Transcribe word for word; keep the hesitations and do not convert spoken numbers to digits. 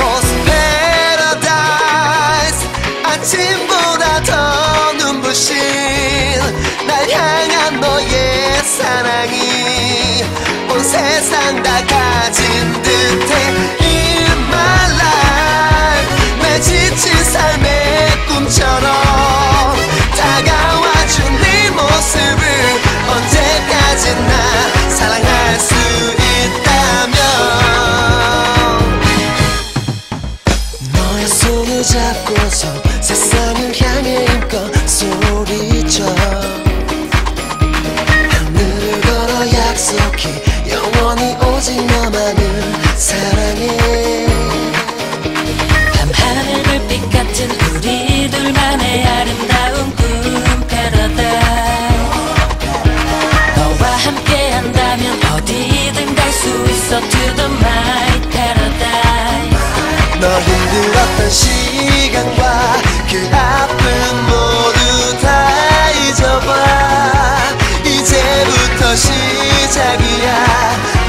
Lost Paradise. 아침보다 더 눈부신 날 향한 너의 사랑이 온 세상 다 가진 듯해. In my life 내 지친 삶의 꿈처럼 다가와준 네 모습을 언제까지나 사랑할 수 있다면 너의 손을 잡고서 세상을 향해 힘껏 소리쳐 하늘을 걸어 약속해 영원히 오직 너만을 사랑해. 밤하늘 불빛 같은 우리 둘만의 아름다운 꿈 패러다이스. 너와 함께 한다면 어디든 갈 수 있어 to the my paradise. 너 힘들었던 시간과 그 아픔 모두 다 잊어봐. 이제부터 시작이야.